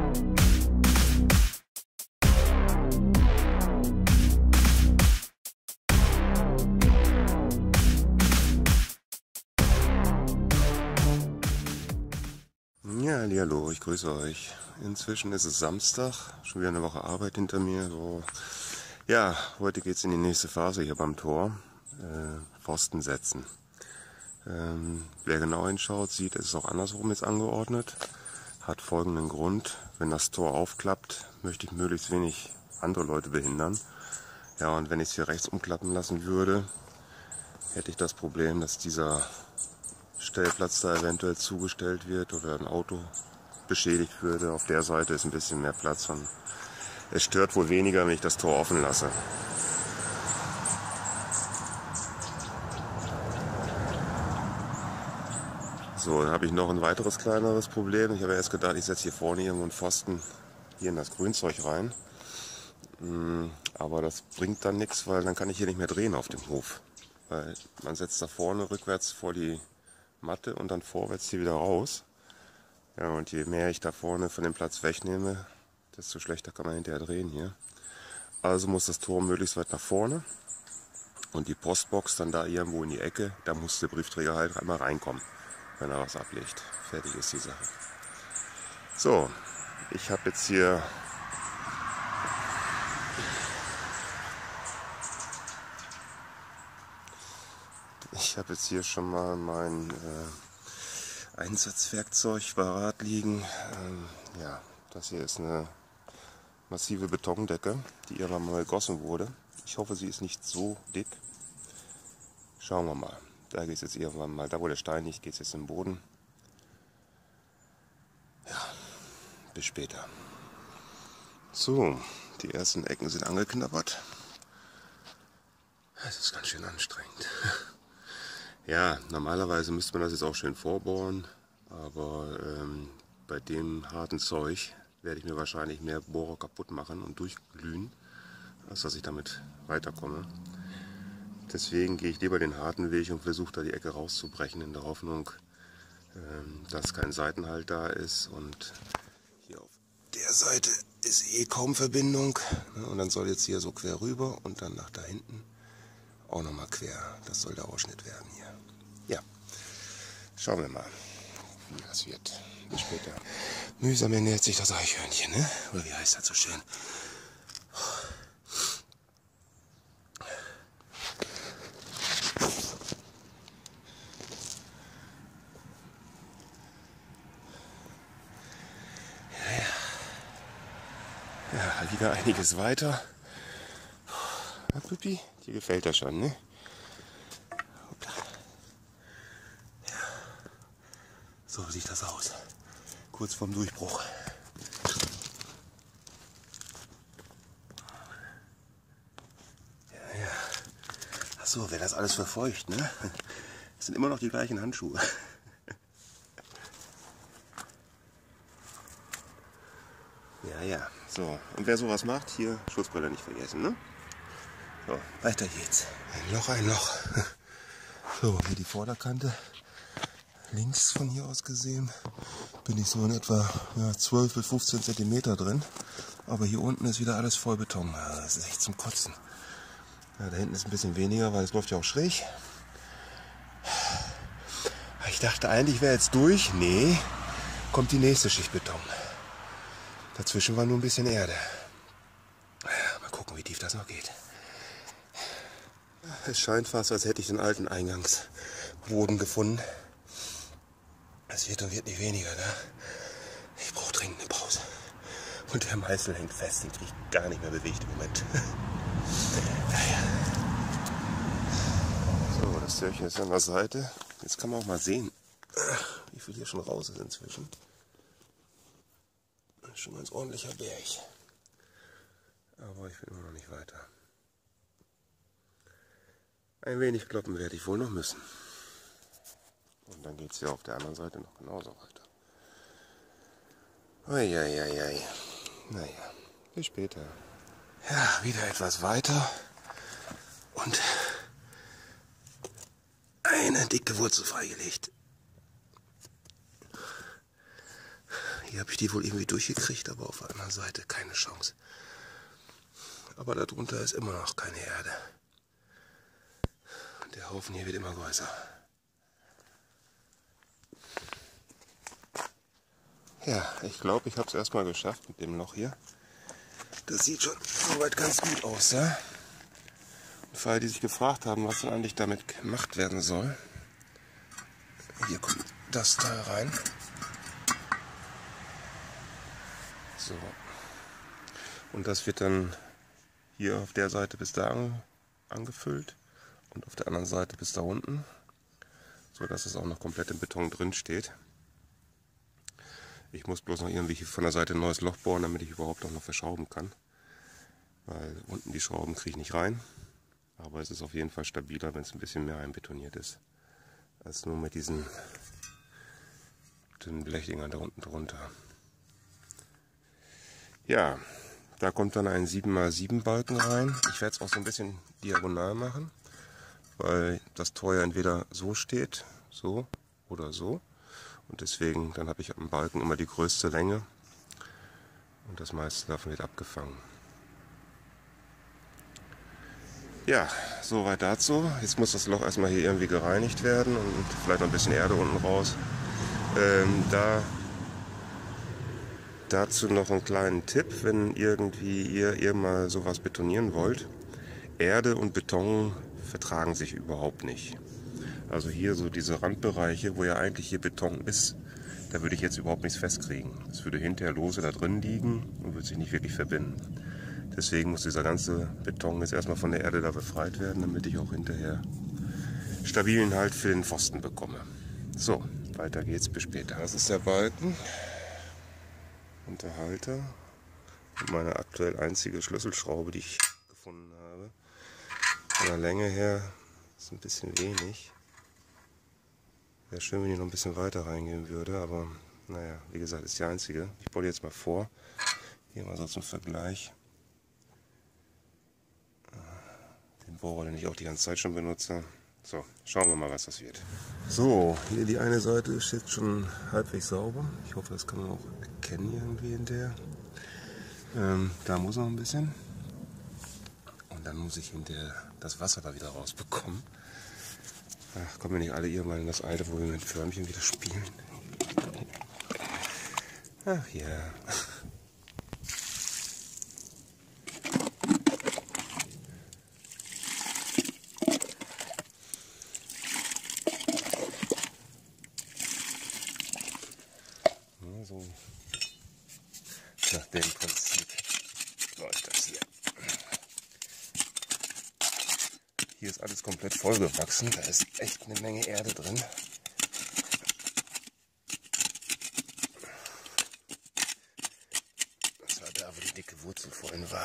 Ja, hallo, ich grüße euch. Inzwischen ist es Samstag, schon wieder eine Woche Arbeit hinter mir. So. Ja, heute geht es in die nächste Phase hier beim Tor. Pfosten setzen. Wer genau hinschaut, sieht, es ist auch andersrum jetzt angeordnet. Hat folgenden Grund: Wenn das Tor aufklappt, möchte ich möglichst wenig andere Leute behindern. Ja, und wenn ich es hier rechts umklappen lassen würde, hätte ich das Problem, dass dieser Stellplatz da eventuell zugestellt wird oder ein Auto beschädigt würde. Auf der Seite ist ein bisschen mehr Platz und es stört wohl weniger, wenn ich das Tor offen lasse. So, dann habe ich noch ein weiteres kleineres Problem. Ich habe erst gedacht, ich setze hier vorne irgendwo einen Pfosten hier in das Grünzeug rein. Aber das bringt dann nichts, weil dann kann ich hier nicht mehr drehen auf dem Hof. Weil man setzt da vorne rückwärts vor die Matte und dann vorwärts hier wieder raus. Ja, und je mehr ich da vorne von dem Platz wegnehme, desto schlechter kann man hinterher drehen hier. Also muss das Tor möglichst weit nach vorne und die Postbox dann da irgendwo in die Ecke. Da muss der Briefträger halt einmal reinkommen, wenn er was ablegt. Fertig ist die Sache. So, ich habe jetzt hier schon mal mein Einsatzwerkzeug parat liegen. Ja, das hier ist eine massive Betondecke, die irgendwann mal gegossen wurde. Ich hoffe, sie ist nicht so dick. Schauen wir mal. Da geht es jetzt irgendwann mal, da wo der Stein liegt, geht es jetzt im Boden. Ja, bis später. So, die ersten Ecken sind angeknabbert. Es ist ganz schön anstrengend. Ja, normalerweise müsste man das jetzt auch schön vorbohren, aber bei dem harten Zeug werde ich mir wahrscheinlich mehr Bohrer kaputt machen und durchglühen, als dass ich damit weiterkomme. Deswegen gehe ich lieber den harten Weg und versuche da die Ecke rauszubrechen, in der Hoffnung, dass kein Seitenhalt da ist. Und hier auf der Seite ist eh kaum Verbindung. Und dann soll jetzt hier so quer rüber und dann nach da hinten auch nochmal quer. Das soll der Ausschnitt werden hier. Ja, schauen wir mal, wie das wird. Bis später. Mühsam ernährt sich das Eichhörnchen, ne? Oder wie heißt das so schön? Ja, wieder einiges weiter. Na, Püppi, dir gefällt das schon, ne? Ja. So sieht das aus. Kurz vorm Durchbruch. Ja, ja. Achso, wäre das alles verfeucht, ne? Das sind immer noch die gleichen Handschuhe. Ja, ja. So, und wer sowas macht, hier Schutzbrille nicht vergessen, ne? So, weiter geht's. Ein Loch. So, hier die Vorderkante. Links von hier aus gesehen bin ich so in etwa 12 bis 15 Zentimeter drin. Aber hier unten ist wieder alles voll Beton. Das ist echt zum Kotzen. Ja, da hinten ist ein bisschen weniger, weil es läuft ja auch schräg. Ich dachte eigentlich wäre jetzt durch. Nee, kommt die nächste Schicht Beton. Dazwischen war nur ein bisschen Erde. Mal gucken, wie tief das noch geht. Es scheint fast, als hätte ich den alten Eingangsboden gefunden. Es wird und wird nicht weniger, ne? Ich brauche dringend eine Pause. Und der Meißel hängt fest, den kriege ich gar nicht mehr bewegt im Moment. Naja. So, das Türchen ist an der Seite. Jetzt kann man auch mal sehen, wie viel hier schon raus ist inzwischen. Das ist schon ein ganz ordentlicher Berg. Aber ich bin immer noch nicht weiter. Ein wenig kloppen werde ich wohl noch müssen. Und dann geht es hier auf der anderen Seite noch genauso weiter. Eieiei. Naja, bis später. Ja, wieder etwas weiter. Und eine dicke Wurzel freigelegt. Hier habe ich die wohl irgendwie durchgekriegt, aber auf der anderen Seite keine Chance. Aber darunter ist immer noch keine Erde. Und der Haufen hier wird immer größer. Ja, ich glaube, ich habe es erstmal geschafft mit dem Loch hier. Das sieht schon soweit ganz gut aus, ja? Und für alle, die sich gefragt haben, was denn eigentlich damit gemacht werden soll. Hier kommt das Teil rein. So. Und das wird dann hier auf der Seite bis da angefüllt und auf der anderen Seite bis da unten, so dass es auch noch komplett im Beton drin steht. Ich muss bloß noch irgendwie von der Seite ein neues Loch bohren, damit ich überhaupt auch noch verschrauben kann, weil unten die Schrauben kriege ich nicht rein, aber es ist auf jeden Fall stabiler, wenn es ein bisschen mehr einbetoniert ist, als nur mit diesen dünnen Blechdingern da unten drunter. Ja, da kommt dann ein 7×7 Balken rein. Ich werde es auch so ein bisschen diagonal machen, weil das Tor ja entweder so steht, so oder so. Und deswegen, dann habe ich am Balken immer die größte Länge und das meiste davon wird abgefangen. Ja, soweit dazu. Jetzt muss das Loch erstmal hier irgendwie gereinigt werden und vielleicht noch ein bisschen Erde unten raus. Dazu noch einen kleinen Tipp, wenn irgendwie ihr mal sowas betonieren wollt. Erde und Beton vertragen sich überhaupt nicht. Also hier so diese Randbereiche, wo ja eigentlich hier Beton ist, da würde ich jetzt überhaupt nichts festkriegen. Es würde hinterher lose da drin liegen und würde sich nicht wirklich verbinden. Deswegen muss dieser ganze Beton jetzt erstmal von der Erde da befreit werden, damit ich auch hinterher stabilen Halt für den Pfosten bekomme. So, weiter geht's, bis später. Das ist der Balken und der Halter und meine aktuell einzige Schlüsselschraube, die ich gefunden habe. Von der Länge her ist ein bisschen wenig. Wäre schön, wenn ich noch ein bisschen weiter reingehen würde, aber naja, wie gesagt, ist die einzige. Ich baue die jetzt mal vor. Hier mal so zum Vergleich. Den Bohrer, den ich auch die ganze Zeit schon benutze. So, schauen wir mal, was das wird. So, hier die eine Seite ist jetzt schon halbwegs sauber. Ich hoffe, das kann man auch erkennen irgendwie in der. Da muss noch ein bisschen. Und dann muss ich hinterher das Wasser da wieder rausbekommen. Ach, kommen wir nicht alle irgendwann in das Alter, wo wir mit Förmchen wieder spielen? Ach ja. So. Nach dem Prinzip läuft das hier. Hier ist alles komplett vollgewachsen, da ist echt eine Menge Erde drin. Das war da, wo die dicke Wurzel vorhin war.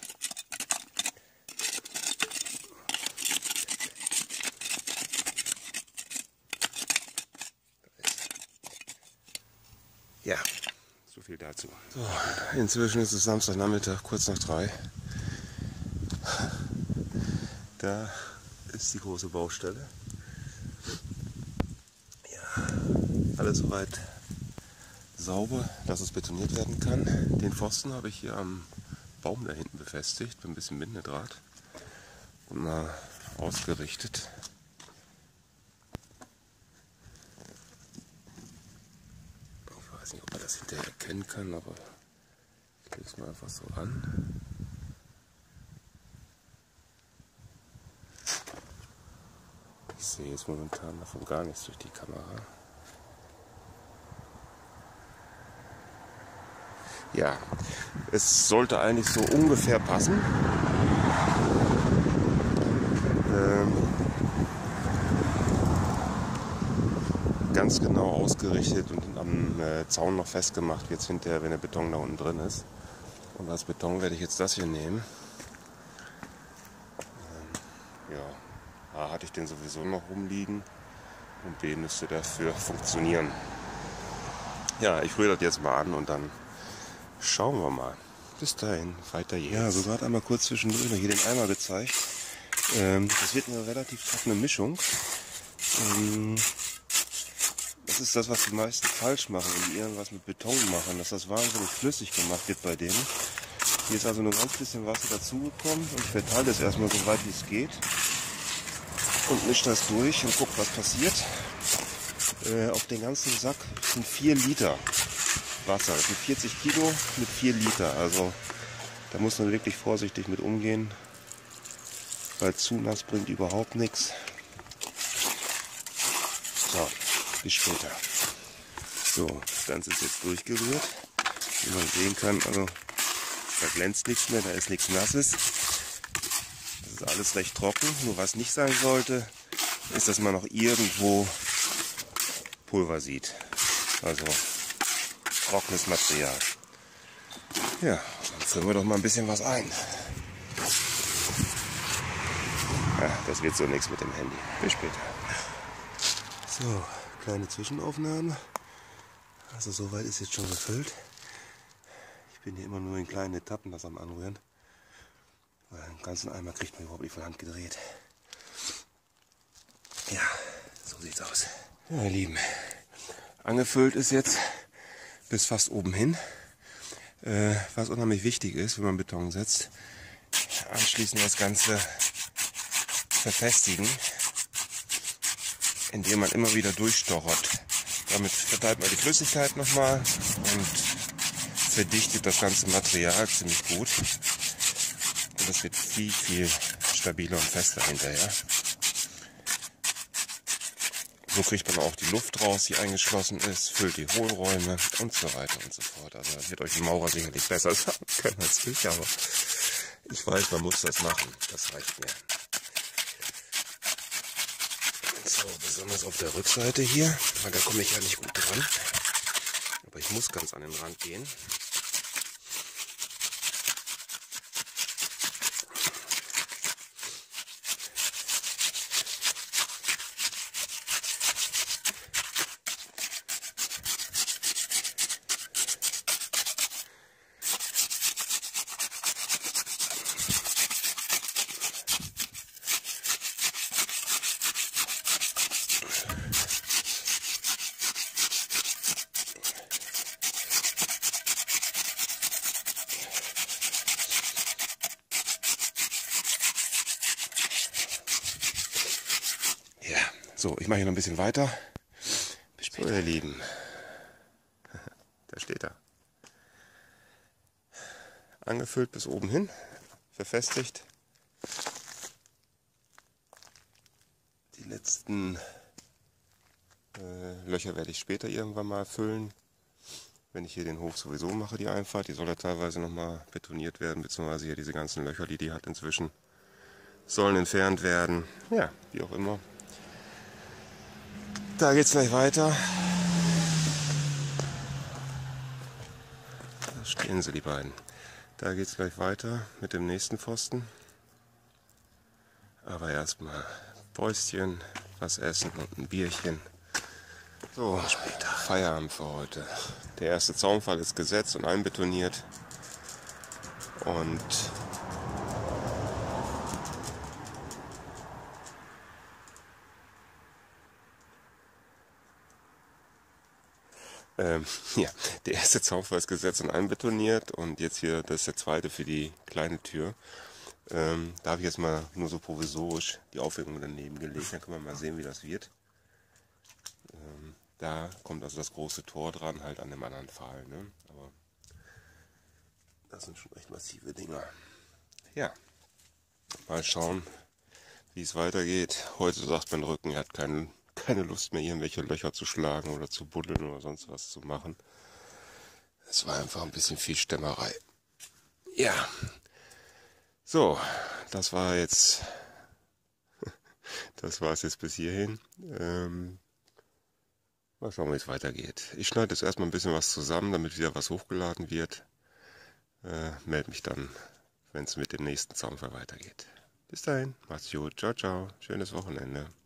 Ja, so viel dazu. So, inzwischen ist es Samstagnachmittag, kurz nach 3. Da ist die große Baustelle. Ja, alles soweit sauber, dass es betoniert werden kann. Den Pfosten habe ich hier am Baum da hinten befestigt, mit ein bisschen Bindedraht und mal ausgerichtet. Ich weiß nicht, ob man das hinterher erkennen kann, aber ich lege es mal einfach so an. Ich sehe jetzt momentan davon gar nichts durch die Kamera. Ja, es sollte eigentlich so ungefähr passen. Ganz genau ausgerichtet und am Zaun noch festgemacht wird es hinterher, wenn der Beton da unten drin ist. Und als Beton werde ich jetzt das hier nehmen. Ja, A hatte ich den sowieso noch rumliegen und B müsste dafür funktionieren. Ja, ich rühre das jetzt mal an und dann schauen wir mal. Bis dahin, weiter jetzt. Ja, so gerade einmal kurz zwischendurch noch hier den Eimer gezeigt. Das wird eine relativ trockene Mischung. Das ist das, was die meisten falsch machen, wenn die irgendwas mit Beton machen, dass das wahnsinnig flüssig gemacht wird bei denen. Hier ist also nur ganz bisschen Wasser dazugekommen und ich verteile das erstmal so weit wie es geht und mische das durch und gucke, was passiert. Auf den ganzen Sack sind 4 Liter Wasser. Das sind 40 Kilo mit 4 Liter. Also da muss man wirklich vorsichtig mit umgehen, weil zu nass bringt überhaupt nichts. So, bis später. So, das Ganze ist jetzt durchgerührt. Wie man sehen kann, also da glänzt nichts mehr, da ist nichts Nasses. Das ist alles recht trocken. Nur was nicht sein sollte, ist, dass man noch irgendwo Pulver sieht. Also trockenes Material. Ja, dann füllen wir doch mal ein bisschen was ein. Ja, das wird so nichts mit dem Handy. Bis später. So, kleine Zwischenaufnahme. Also soweit ist jetzt schon gefüllt. Ich bin hier immer nur in kleinen Etappen das am Anrühren. Weil einen ganzen Eimer kriegt man überhaupt nicht von Hand gedreht. Ja, so sieht's aus. Ja, ihr Lieben, angefüllt ist jetzt bis fast oben hin. Was unheimlich wichtig ist, wenn man Beton setzt. Anschließend das Ganze verfestigen, indem man immer wieder durchstochert. Damit verteilt man die Flüssigkeit nochmal und verdichtet das ganze Material ziemlich gut. Und das wird viel, viel stabiler und fester hinterher. So kriegt man auch die Luft raus, die eingeschlossen ist, füllt die Hohlräume und so weiter und so fort. Also das wird euch ein Maurer sicherlich besser sagen können als ich, aber ich weiß, man muss das machen. Das reicht mir. So, besonders auf der Rückseite hier, weil da komme ich ja nicht gut dran. Aber ich muss ganz an den Rand gehen. So, ich mache hier noch ein bisschen weiter. Bis später. So, ihr Lieben. Da steht er. Angefüllt bis oben hin. Verfestigt. Die letzten Löcher werde ich später irgendwann mal füllen. Wenn ich hier den Hof sowieso mache, die Einfahrt. Die soll ja teilweise nochmal betoniert werden. Beziehungsweise hier diese ganzen Löcher, die hat inzwischen, sollen entfernt werden. Ja, wie auch immer. Da geht's gleich weiter. Da stehen sie, die beiden. Da geht's gleich weiter mit dem nächsten Pfosten. Aber erstmal Päuschen, was essen und ein Bierchen. So, später. Feierabend für heute. Der erste Zaunpfahl ist gesetzt und einbetoniert. Und ja, der erste Zaunpfahl ist gesetzt und einbetoniert und jetzt hier, das ist der zweite für die kleine Tür. Da habe ich jetzt mal nur so provisorisch die Aufhängung daneben gelegt, dann können wir mal sehen, wie das wird. Da kommt also das große Tor dran, halt an dem anderen Pfahl, ne? Aber das sind schon echt massive Dinger. Ja, mal schauen, wie es weitergeht. Heute sagt mein Rücken, er hat keine Lust mehr, irgendwelche Löcher zu schlagen oder zu buddeln oder sonst was zu machen. Es war einfach ein bisschen viel Stämmerei. Ja, so, das war es jetzt bis hierhin. Mal schauen, wie es weitergeht. Ich schneide jetzt erstmal ein bisschen was zusammen, damit wieder was hochgeladen wird. Melde mich dann, wenn es mit dem nächsten Zaunpfahl weitergeht. Bis dahin, macht's gut, ciao, ciao, schönes Wochenende.